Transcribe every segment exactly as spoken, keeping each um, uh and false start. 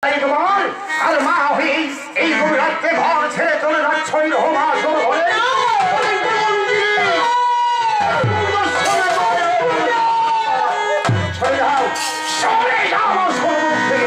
আর মা হয়ে এই গভীরাত্রে ঘর ছেড়ে চলে যাচ্ছই হোমা শুরু হয়ে সরে যাও সরে যাও আমার সম্মুখ থেকে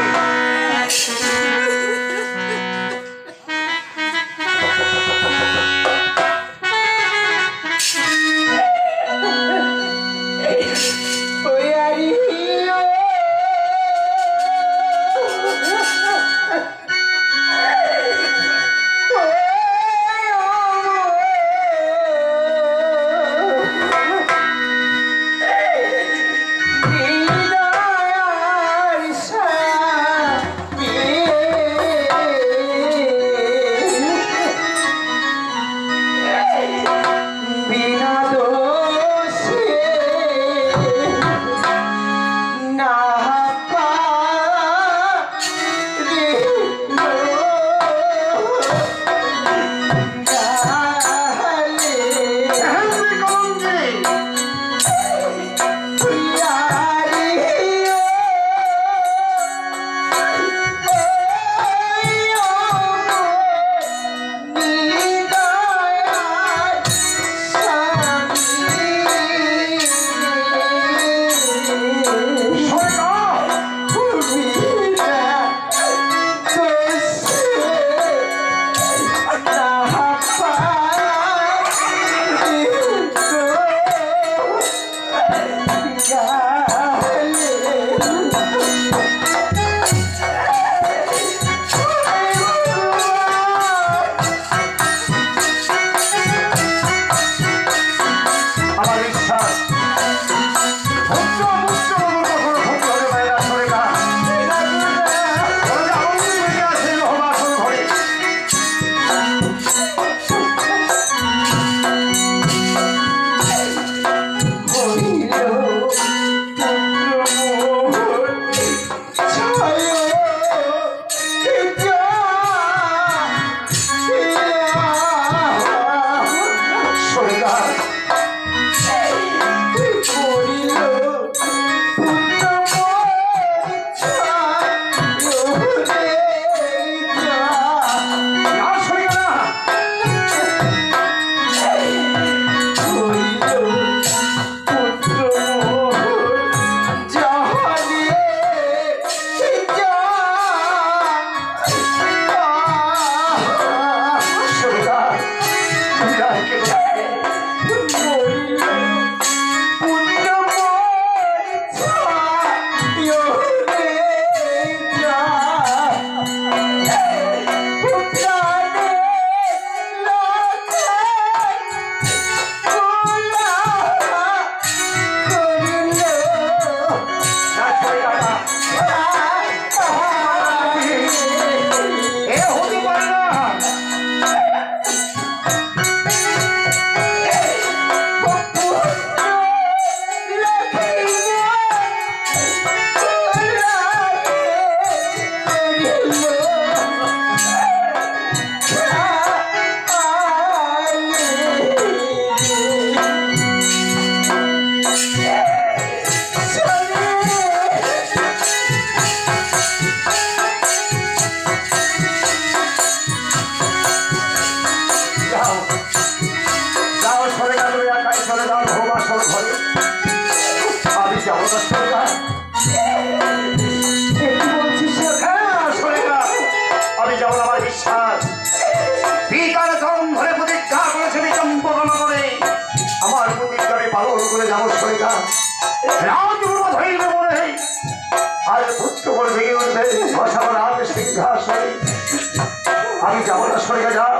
আমি যাবো না সরে যাও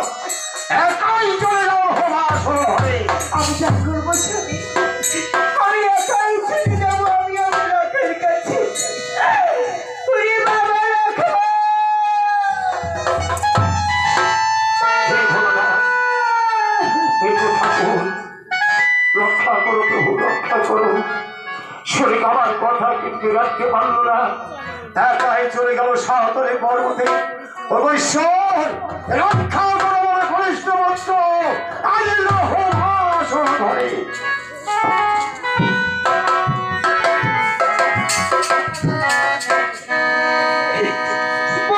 একাই চলে যাও হোমা শুরু হবে আমি যা করবো আমি একাই চলে যাবো আমি আমার রাখার কাছে বাবা রাখা রক্ষা করো প্রভু রক্ষা করো শরীর আমার কথা কিন্তু রাখতে পারলো না একাই চলে গেল সাহতরে পর্বতে অবশ্যই রক্ষা করো আমার ঘনিষ্ঠ বস্ত্র আল্লাহ ভাষণ ধরে বলো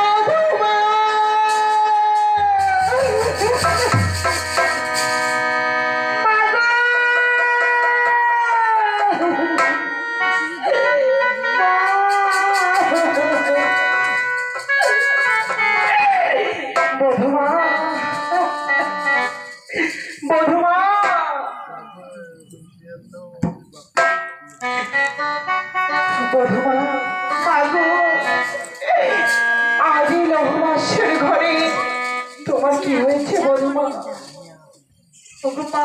কি হয়েছে বধুমা? ওগোমা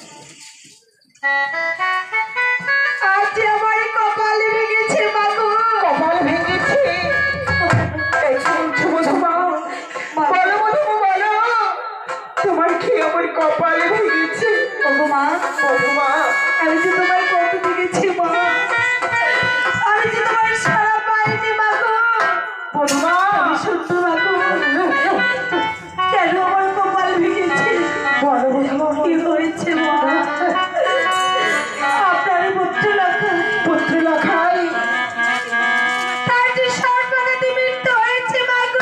আজ আমার কপাল ভেঙেছে মাগো। কপাল ভেঙেছে? এই কি বলছো বধুমা? বলো বধুমা বলো, তোমার কি আমার কপাল ভেঙেছে? ওগোমা বধুমা আমি যে তোমার কত ভেঙেছি মা, আমি যে তোমার সারা পাইনি মাগো। বধুমা আমি সত্য মাগো, কেন আমার কপাল ভেঙেছে? বলো বধুমা কি হয়েছে মা? আপনার পুত্র লেখা পুত্র লখাই তার যে সর্বনাদি মৃত্যু হয়েছে মাগো।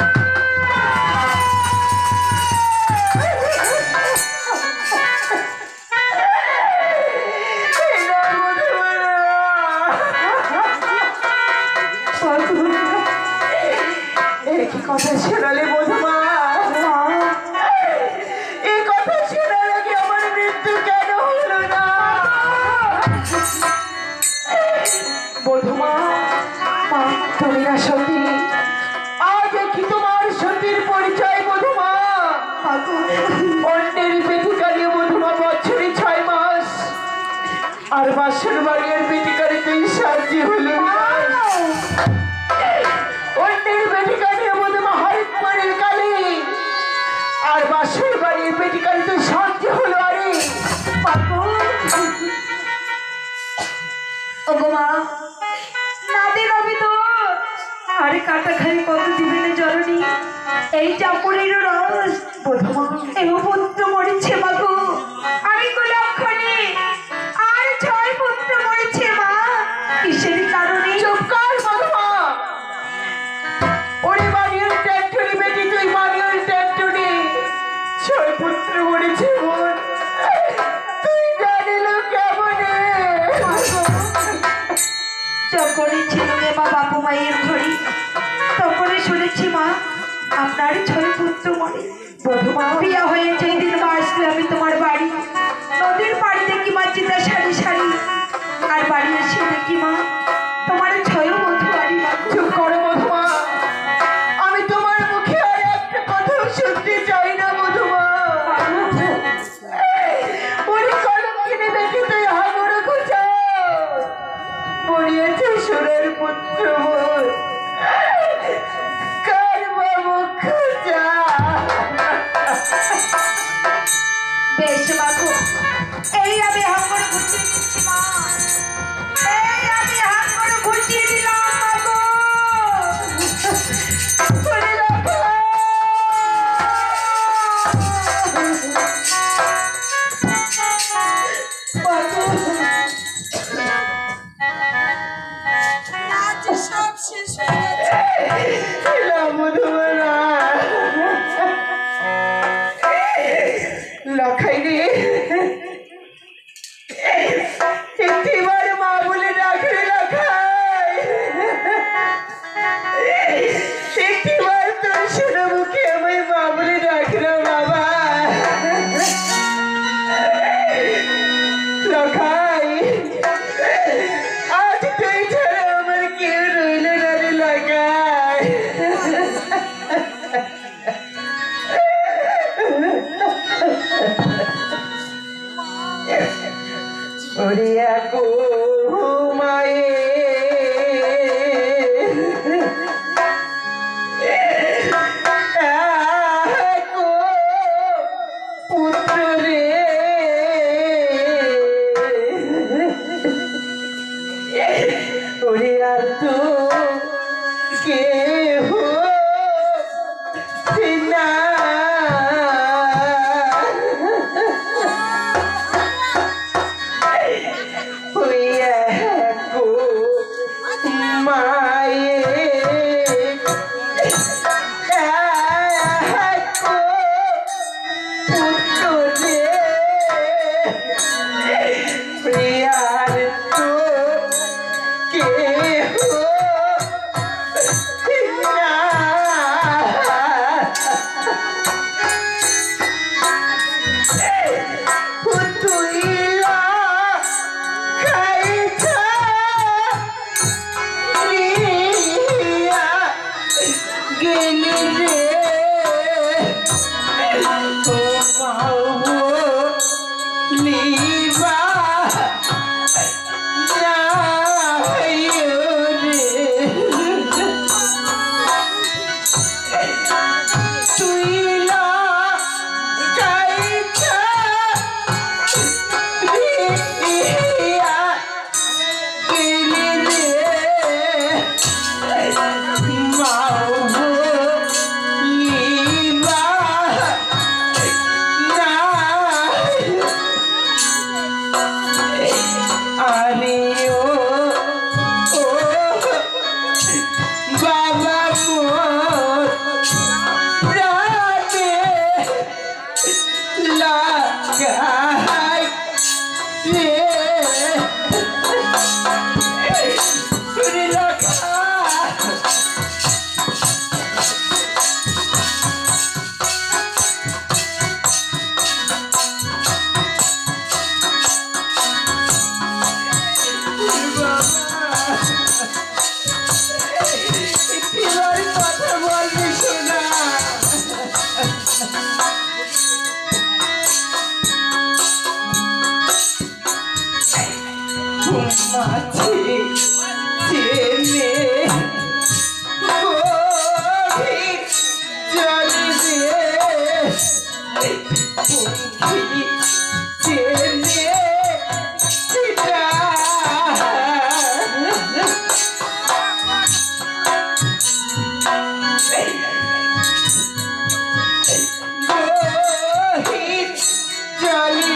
কি কথা শোনালে বধুমা? এই কথা শোনার আগে আমার মৃত্যু কেন হলো না? বধুমা মা, তুমি না সতী? আজ দেখি তোমার সতীর পরিচয় বধুমা। অন্যের বেটিকারি বধুমা বছরে ছয় মাস, আর বাসর বাড়ির বেটিকারি তুই সাজি হলো অন্যের বেটিকারি বধুমা হরিত বাড়ির কালী, আর বাসর বাড়ির বেটিকারি তুই সাজি হলো আরে ওগোমা নাদের আমি তো আরে কাটা খাই কত জীবনে জরনি এই চাপড়ের রস বধুমা এই পুত্র মরেছে মাগো। আমি কুলক্ষণে আর ছয় পুত্র মরেছে মা, কিসের কারণে? চুপ কর বধুমা। ওরে মানিয়ার ট্যাটুনি বেটি তুই, মানিয়ার ট্যাটুনি ছয় পুত্র মরেছে বোন, তুই জানিল কেমনে? যখনই ছিল রে মা বাপু মায়ের ঘরে, তখনই শুনেছি মা আপনার ছয় পুত্র মরে। বধুমা বিয়া হয়ে যেই দিন মা আসলে আমি তোমার বাড়ি নদীর পাড়ি দেখি মা চিতা সারি সারি, আর বাড়ি এসে দেখি মা তোমার ছয় বধু বাড়ি। চুপ করো বধুমা, আমি তোমার মুখে আর একটা কথা শুনতে চাই না বধুমা। ওরে কলঙ্কিনী বেটি তুই হাঙড় খুঁজা মরিয়েছে সুরের পুত্র বোন, কার বাবু খুঁজা। বেশ বাবু এই আমি হাঙ্গর ঘুরছিয়ে দিচ্ছি মা, এই আমি হাঙ্গর ঘুরছিয়ে দিলাম বাবু। ওরে রাখা। সব শেষ হয়ে গেছে। না বধুমা না। লখাই রে, একটিবার মা বলে ডাকরে লখাই, একটিবার তোর শোনা মুখে আমায় মা বলে ডাকরে বাবা। লখাই আজ তুই ছাড়া আমার কেউ রইল না রে লখাই। ওরে আকো মায়ে আকো পুত্র রে, ওরে আর তো কেহ না। গেলি রে মাঝে চেনে গভীর জলে পঙ্খী চেনে চিতা গভীর জলে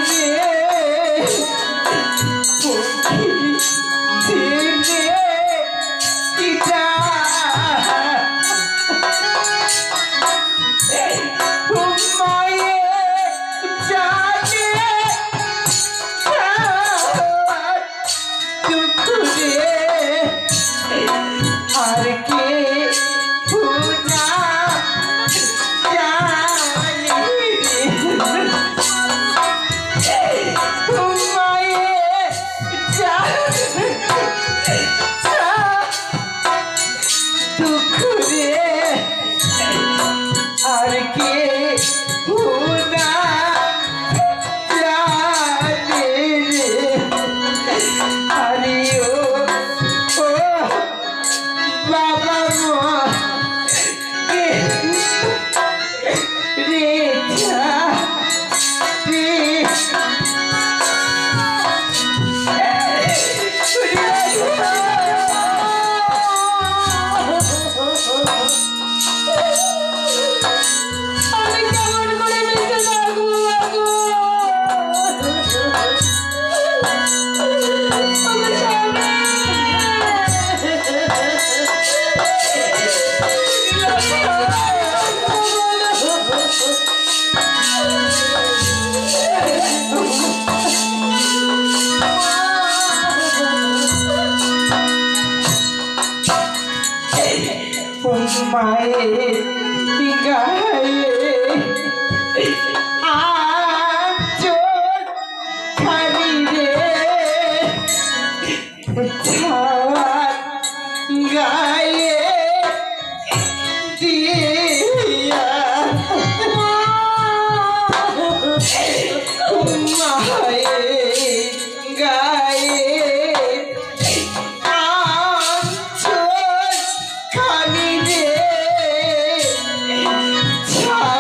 মায়ের গায়ে আঁচল খালি রে ছাওয়ার গায়ে দিয়া মায়ের গায়ে আঁচল খালি রে ছায়া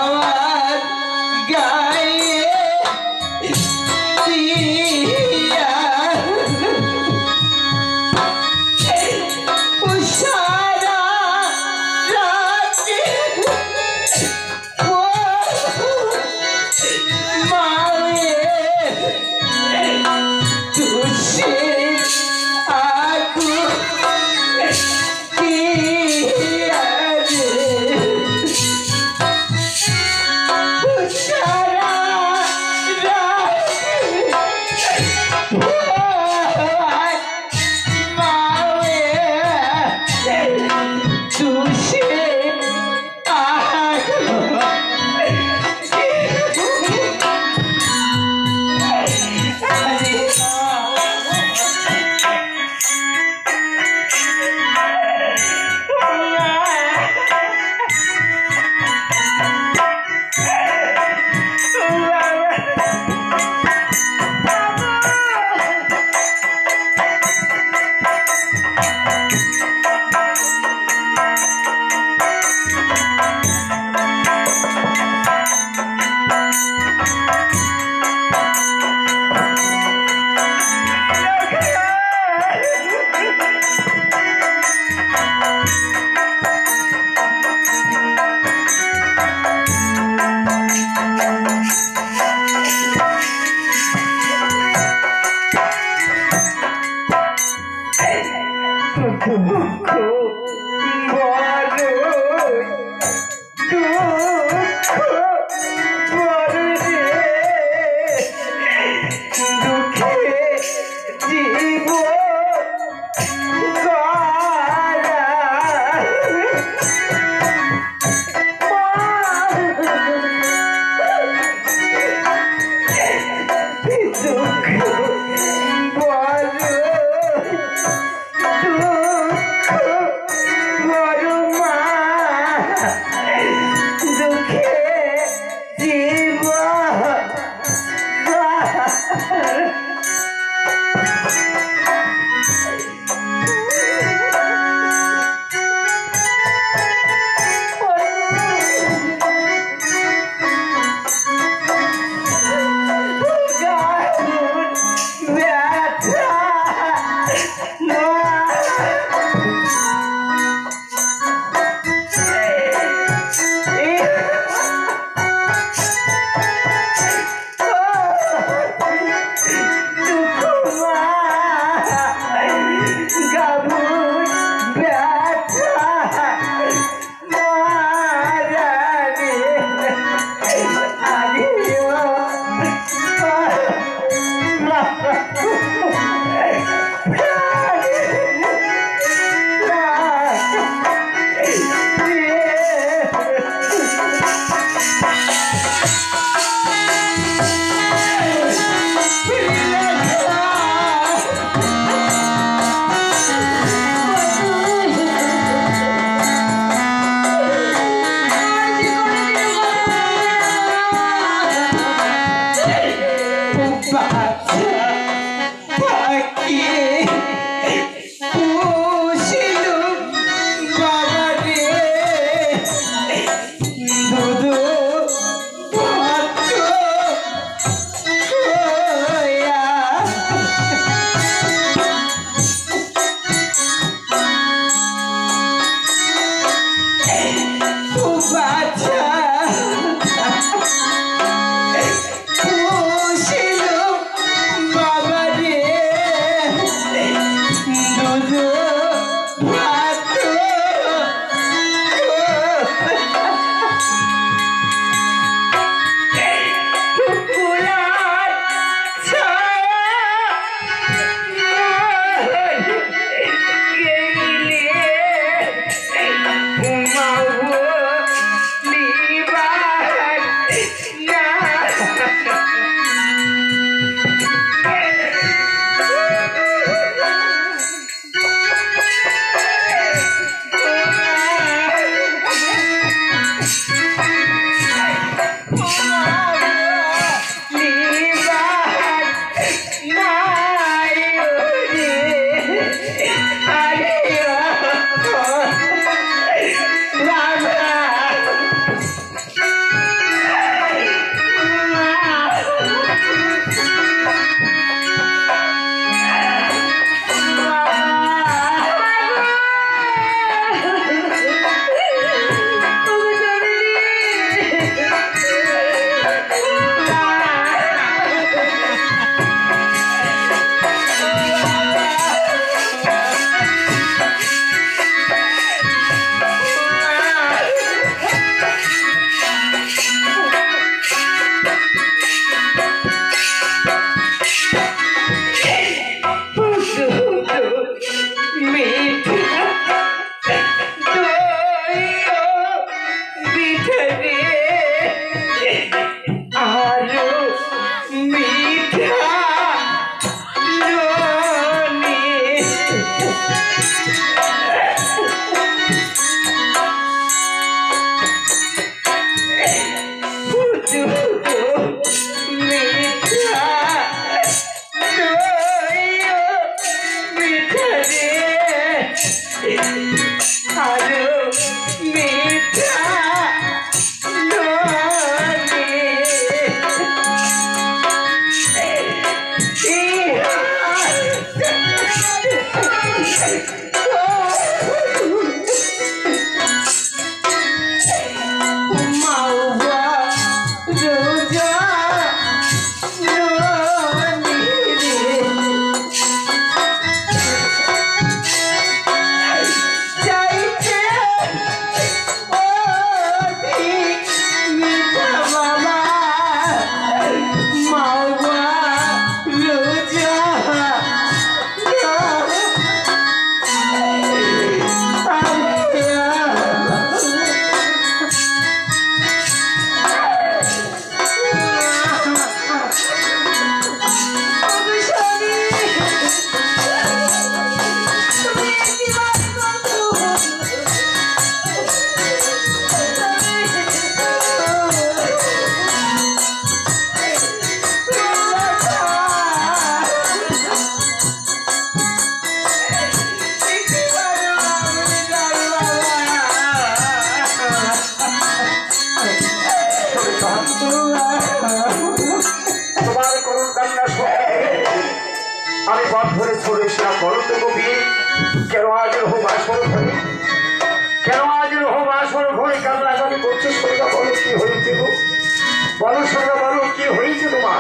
আমি পথ ধরে চলেছিলাম বলো তো কবি কেন আজ হোম আসর ঘরে কেন আজ হোম আসর ঘরে কান্নাকানি করছো শরীরা বলো কি হয়েছে গো বলো শরীরা বলো কি হয়েছে তোমার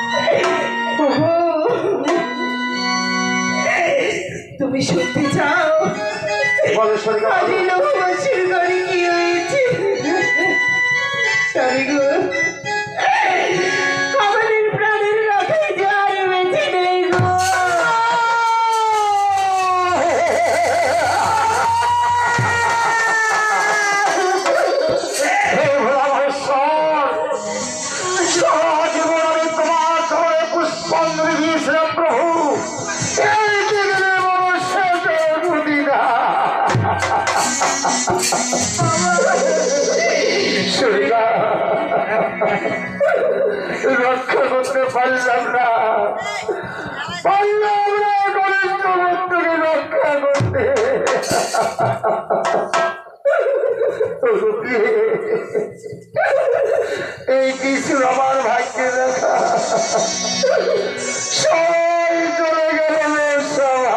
তুমি শুনতে চাও বলো শরীরা আমি লোকবাসীর ঘরে কি হয়েছে স্বামী গো আমাদের প্রাণের রাখে যার বেঁচে নেই গো রক্ষা করতে পারলাম না পারলাম না গণেশ ভক্তকে রক্ষা করতে এই কিছু আমার ভাগ্যে দেখা সবাই চলে গেল সভা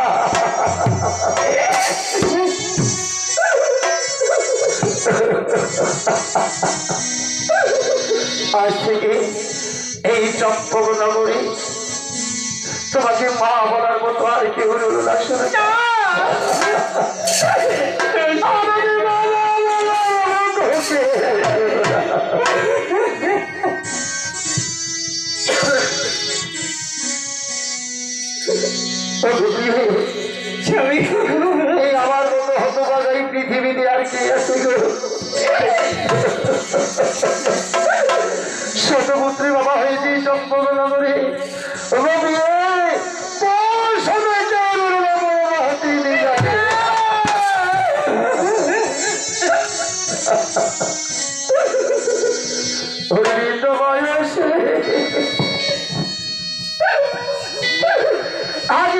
আজ থেকে এই চম্পক নগরী তোমাকে মা বলার মতো আর কেউ রইল না শোনা এই আমার মতো হতভাগা এই পৃথিবীতে আর কে আছে গো শতপুত্রী বাবা হয়েছি চম্পক নগরে বয়সে আগে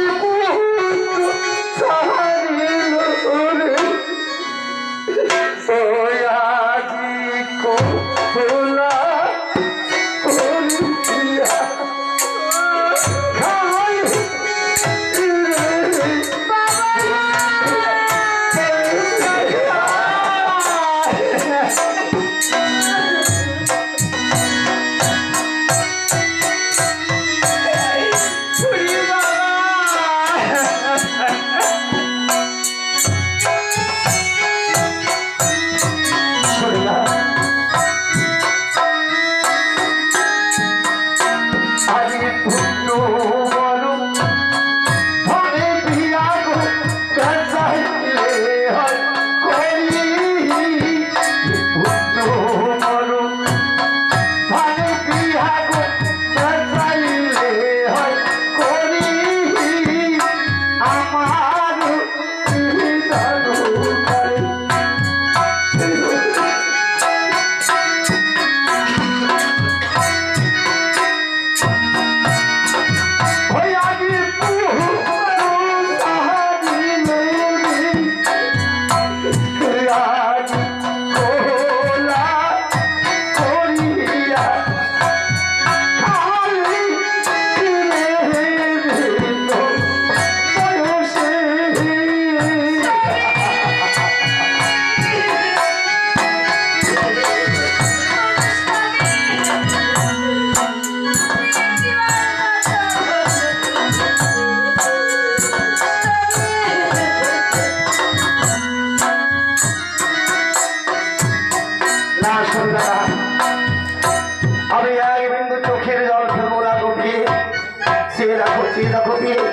আমি এক বিন্দু চোখের জল ফেলবো না গভীর সে দেখো সে দেখো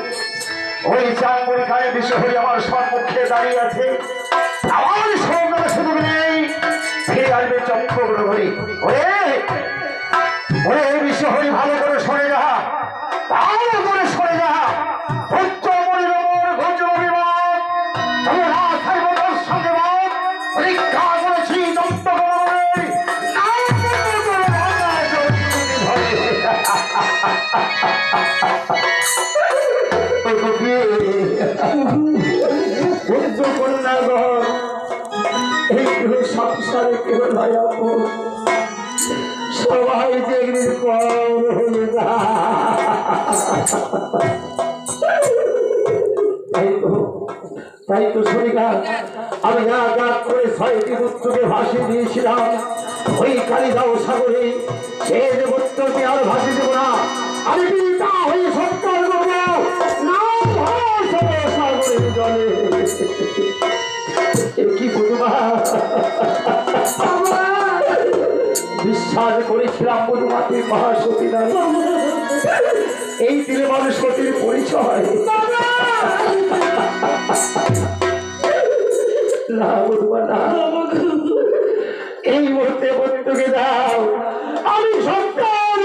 ওই চাঙ্গুরি খায় বিশ্বহরি আমার সম্মুখে দাঁড়িয়ে আছে আমার সৌন্দর্য শুধু নেই ফিরে আসবে চম্পক নগরী ওরে ওরে বিশ্বহরি ভালো করে সরে যা ভালো করে সরে যা উচ্চ মনিরমর ঘোষ অভিমান তোমার আশায় বদল সঙ্গে বাদ পরীক্ষা করেছি চম্পক নগরী সংসারে কেউ নয় সবাই দেখলে কম হয়ে তাই তো তাই তো শরীরা আমি এক এক করে ছয়টি পুত্রকে ভাসি দিয়েছিলাম ওই কালিদাও সাগরে। সে যে পুত্রকে আর ভাসি দেব না, আমি পিতা হয়ে সত্তর করব না সাগরের জলে। এ কি বধুমা, বিশ্বাস করেছিলাম বধুমাকে মহাসতী নাই, এই দিলে মানুষ সতীর পরিচয় না বধুমা না। এই মুহূর্তে বন্ধুকে দাও, আমি সত্তর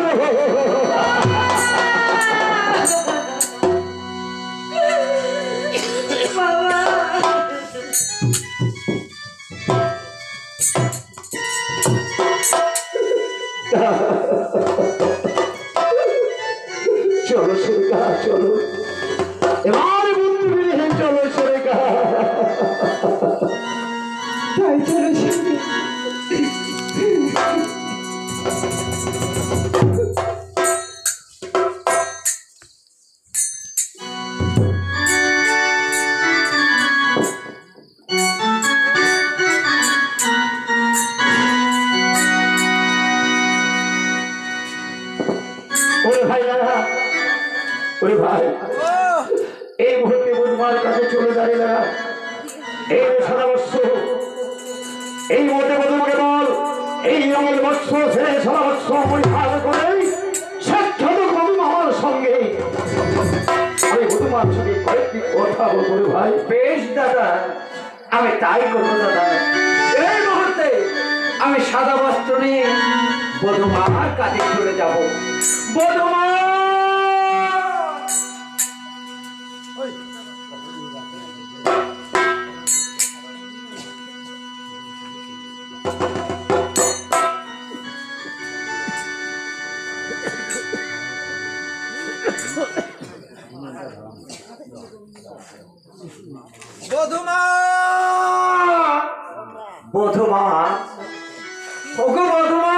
চলো সুরেখা চলো, এবার বন্ধু মিলে চলো সুরেখা। তাই চলো ভাই এই মুহূর্তে বধুমার কাছে চলে দাঁড়িয়ে না, এই সাদা বস্ত্র এই মুহূর্তে বধুমাকে বল এই রঙের বস্ত্র ছেড়ে সাদা বস্ত্র পরিহার করে সাক্ষাৎ বধুমা আমার সঙ্গে। আমি বধুমার সঙ্গে কয়েকটি কথা বলবো ভাই। বেশ দাদা, আমি তাই করবো দাদা। এই মুহূর্তে আমি সাদা বস্ত্র নিয়ে বধুমার কাছে চলে যাব। বধুমা বধুমা বধুমা ওগো বধুমা,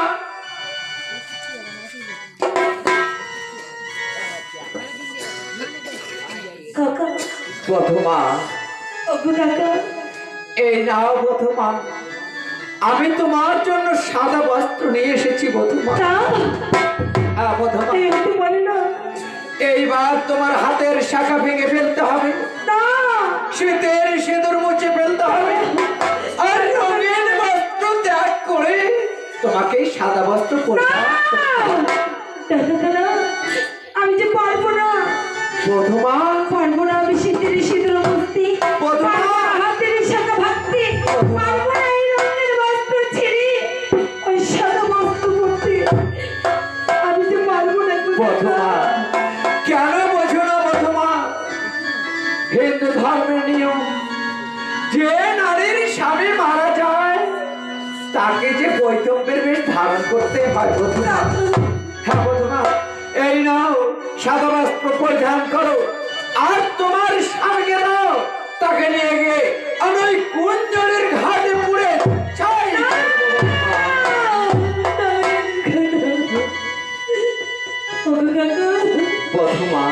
কাকা বধুমা ওগো কাকা, এই নাও বধুমা, আমি তোমার জন্য সাদা বস্ত্র নিয়ে এসেছি বধুমা। তা হ্যাঁ বধুমা, একটু বলে না। এইবার তোমার হাতের শাখা ভেঙে ফেলতে হবে, না শীতের সিঁদুর মুছে ফেলতে হবে, আর রঙিন বস্ত্র ত্যাগ করে তোমাকে সাদা বস্ত্র পরতে হবে। দাদা আমি যে পারবো না, বধুমা পারবো না, আমি শীতের শীতল মুক্তি বধুমা, হাতের শাখা ভাঙতে পারবো না, এই রঙের বস্ত্র ছেড়ে ওই সাদা বস্ত্র পরতে আমি যে পারবো না। বধুমা কেন বোঝো না বধুমা, হিন্দু ধর্মের নিয়ম যে নারীর স্বামী মারা যায় তাকে যে বৈতম্যের বেশ ধারণ করতে হয় বধুমা। হ্যাঁ বধুমা, এই নাও সাদা বস্ত্র পরিধান করো, আর তোমার স্বামীকে দাও, তাকে নিয়ে গিয়ে আমি ওই কুঞ্জনের ঘাটে পুড়ে চাই। বধুমা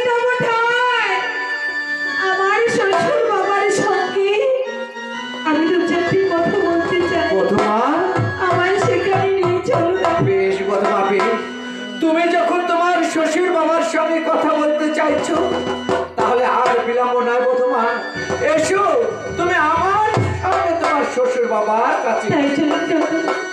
আমার শ্বশুর বাবার সঙ্গে আমি দু চারটি কথা বলতে চাই, বধুমা আমার সেখানে নিয়ে চলো। বেশ বধুমা বেশ, তুমি যখন তোমার শ্বশুর বাবার সঙ্গে কথা বলতে চাইছো তাহলে আর বিলম্ব নয় বধুমা, এসো তুমি আমার সঙ্গে তোমার শ্বশুর বাবার কাছে। তাই চলো চলো।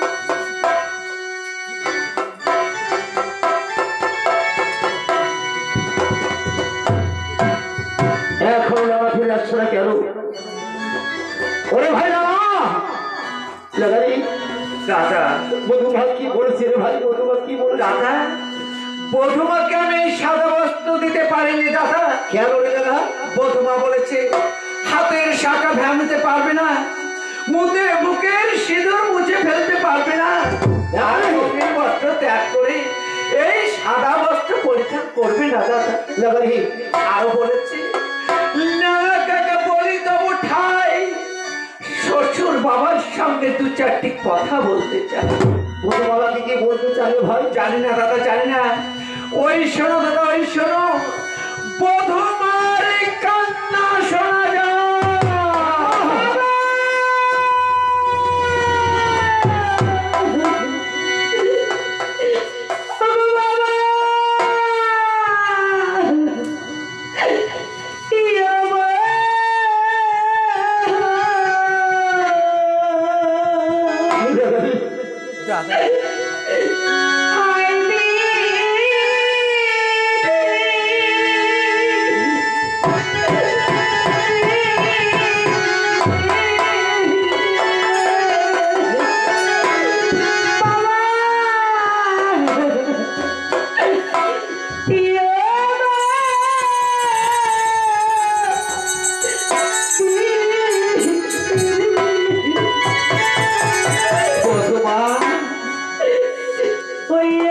এখন আমার ফিরে আসছো না কেন? ওরে ভাই না লাগারি দাদা বধুমা কি বলেছে রে ভাই? বধুমা কি বলে? দাদা বধুমাকে আমি এই সাদা বস্ত্র দিতে পারিনি দাদা। কেন রে দাদা? বধুমা বলেছে হাতের শাখা ভাঙতে পারবে না, মুখে বুকের সিঁদুর মুছে ফেলতে পারবে না, আর রঙিন বস্ত্র ত্যাগ করে এই সাদা বস্ত্র পরিধান করবে না দাদা। লাগারি আরো বলেছে না কাকা বলি তবু ঠাই শ্বশুর বাবার সঙ্গে দু চারটি কথা বলতে চাই। বধুমালাকে কি বলতে চাই ভাই? জানি না দাদা জানি না। ওই শোনো দাদা ওই শোনো, বধুমার কান্না শোনা যায়। ওই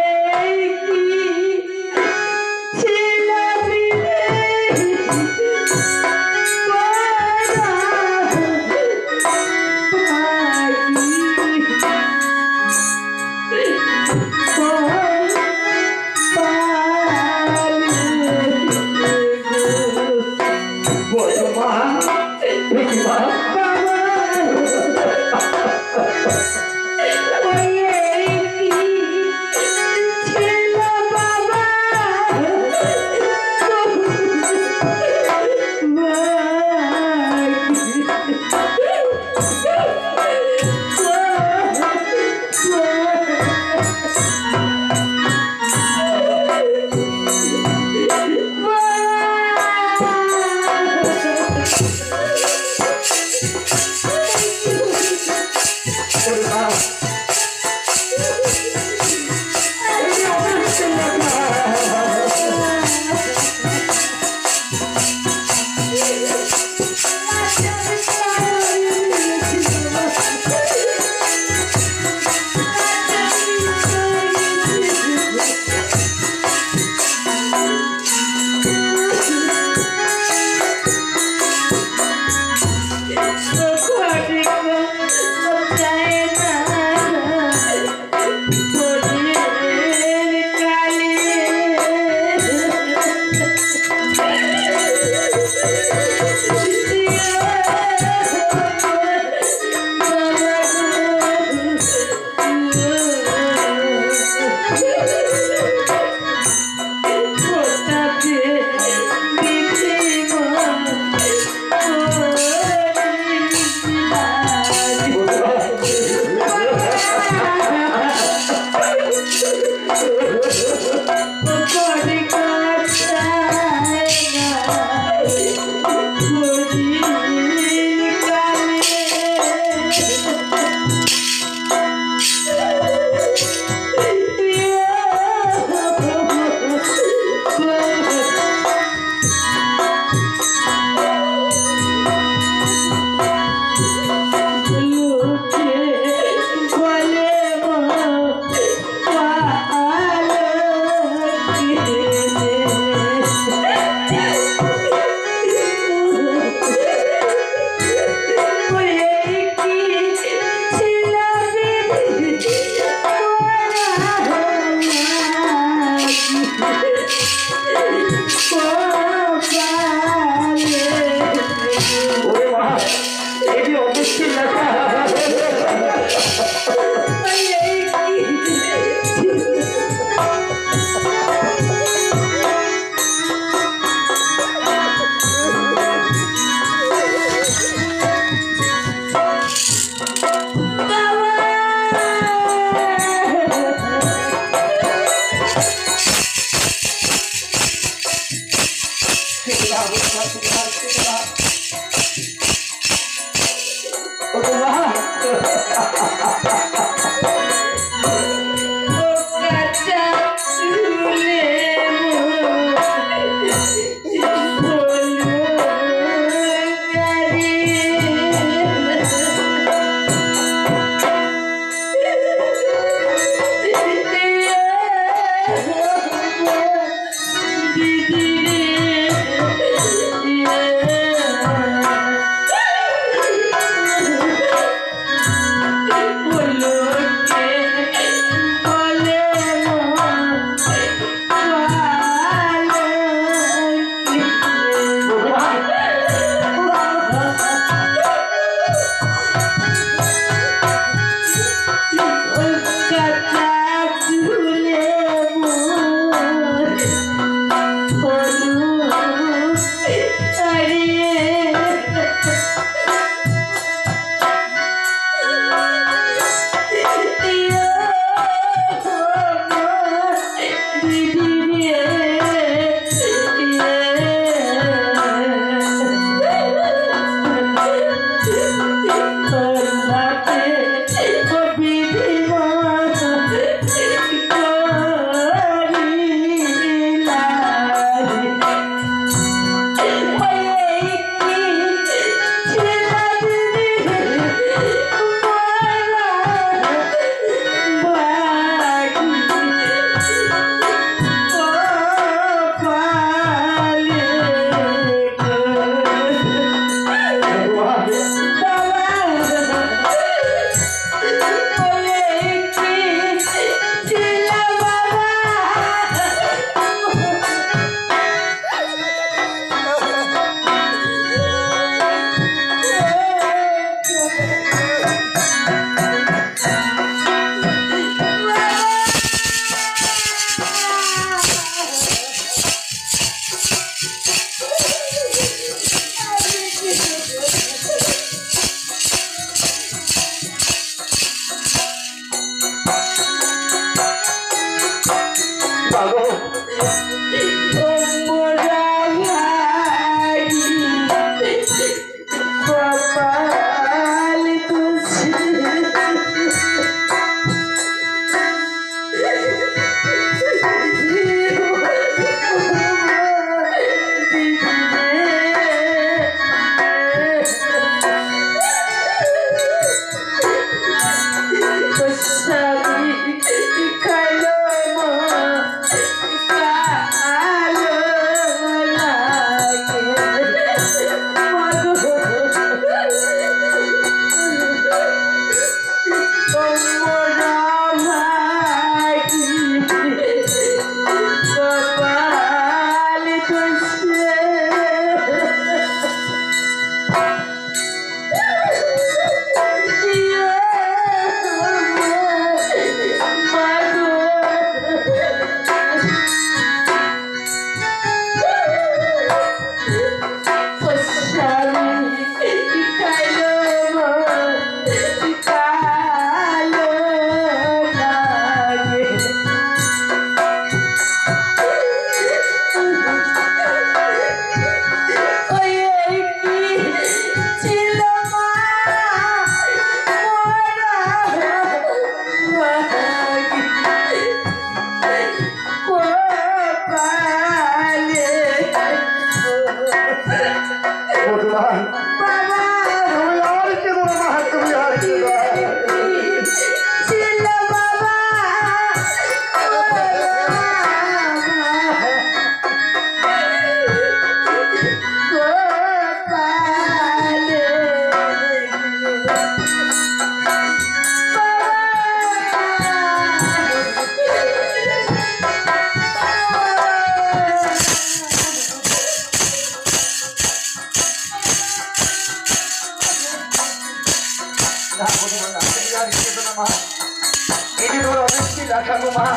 রাখা গো মা।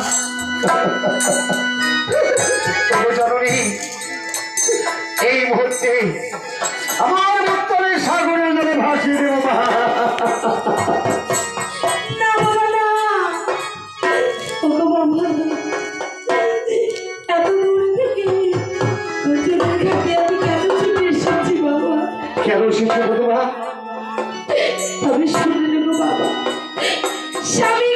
তবু জননী এই মুহূর্তে আমার উত্তরে সাগরের জলে ভাসিয়ে দেব মা। না বাবা না, ওগো বাবা, এত দূর থেকে কচুরির ঘাটে আমি কেন ছুটে এসেছি বাবা? কেন শিশু মা? তবে শুনে নেবো বাবা, স্বামী